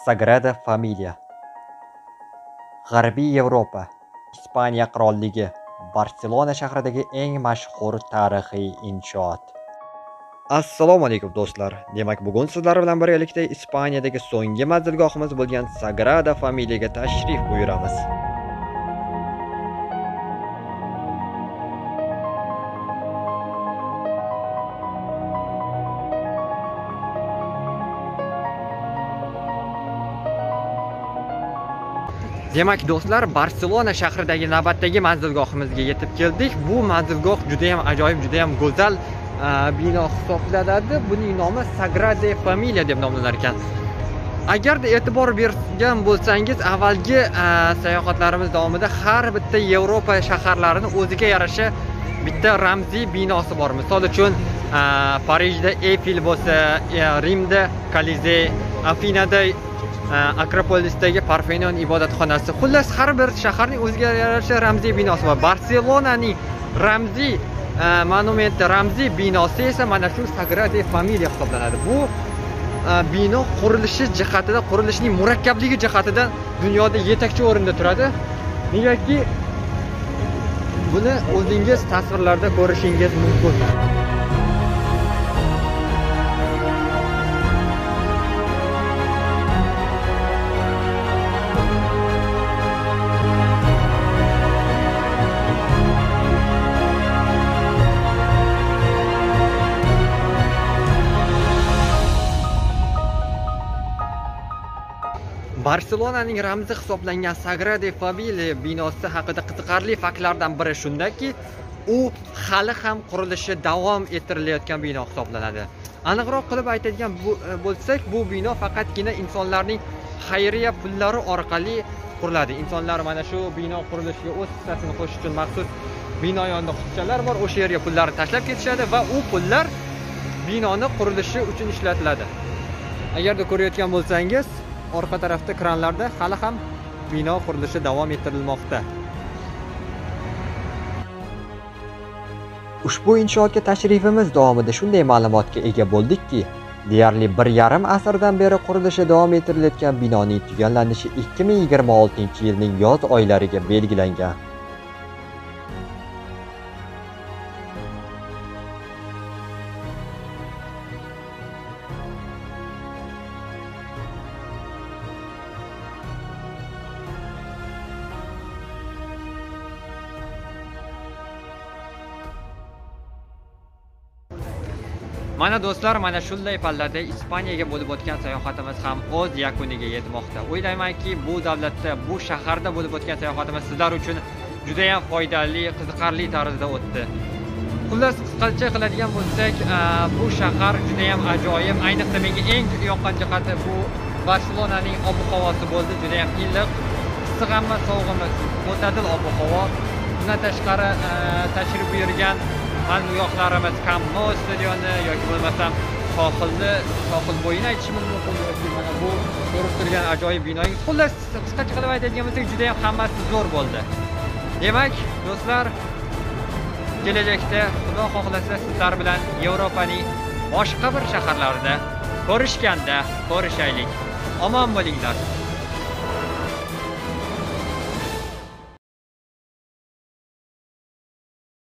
Sagrada Familia. G'arbiy Yevropa, Ispaniya qirolligi, Barselona shahridagi eng mashhur tarixiy inshoot. Assalomu alaykum do'stlar. Demak, bugun sizlar bilan birgalikda Ispaniyadagi so'nggi manzilgohimiz bo'lgan Sagrada Familiaga tashrif buyuramiz. Demak do'stlar, Barselona shahridagi navbatdagi manzilgohimizga yetib keldik. Bu manzilgoh juda ham ajoyib, juda ham go'zal bino hisoblanadi. Buning nomi Sagrada Familia deb nomlanar ekan. Agarda e'tibor bergan bo'lsangiz, avvalgi sayohatlarimiz davomida har bitta Yevropa shaharlarini o'ziga yarasha bitta ramziy binosi bor. Misol uchun, Parijda Eyfel bo'lsa, Rimda Kolizey, Afinada Akropolisdagi Parfenon ibodatxonasi. Xullas, har bir shaharning o'ziga yarasha ramziy binosi bor. Barselonaning ramziy monumenti, ramziy binosi esa mana shu Sagrada Familia hisoblanadi. Bu bino qurilishi jihatida, qurilishning murakkabligi jihatidan dunyoda yetakchi o'rinda turadi. Negaki buni o'zingiz tasvirlarda ko'rishingiz mumkin. Barselonaning ramzi hisoblangan Sagrada Familia binosi haqida qiziqarli faktlardan biri shundaki, u hali ham qurilishi davom ettirilayotgan bino hisoblanadi. Aniqroq qilib aytadigan bo'lsak, bu bino faqatgina insonlarning xayriya pullari orqali quriladi. Insonlar mana shu bino qurilishiga o'z hissasini qo'shish uchun maxsus bino yonida qutichalar bor. O'sha yerga pullarni tashlab ketishadi va u pullar binoni qurilishi uchun ishlatiladi. Agarda ko'rayotgan bo'lsangiz, orqa tarafda kranlarda hali ham bino qurilishi davom ettirilmoqda. Ushbu inshootga tashrifimiz davomida shunday ma'lumotga ega bo'ldikki, deyarli 1,5 asrdan beri qurilishi davom ettirilayotgan binoning tugallanishi 2026-yilning yoz oylariga belgilangan. Mana do'stlar, mana shunday pallada Ispaniyaga bo'lib o'tgan sayohatimiz ham o'z yakuniga yetmoqda. O'ylaymanki, bu davlatda, bu shaharda bo'lib o'tgan sayohatimiz sizlar uchun juda ham foydali, qiziqarli tarzda o'tdi. Xullas, qisqacha qiladigan bo'lsak, bu shahar juda ham ajoyib. Ayniqsa menga eng yoqqan jihati bu Barselonaning ob-havosi bo'ldi. Juda ham iliq, issiq hamma sovug'imiz, mo'tadil ob-havo. Bundan tashqari tashrif buyurgan manzilgohlarimiz Camp Nou stadioni yoki bo'lmasam sohil bo'yini aytishimiz mumkin yoki mana bu ko'rib turgan ajoyib binoyingiz. Xullas, qisqacha qilib aytadigan bo'lsak, juda ham hammasi zo'r bo'ldi. Demak, do'stlar, kelajakda Xudo xohlasa sizlar bilan Yevropaning boshqa bir shaharlarida ko'rishganda ko'rishaylik. Omon bo'linglar.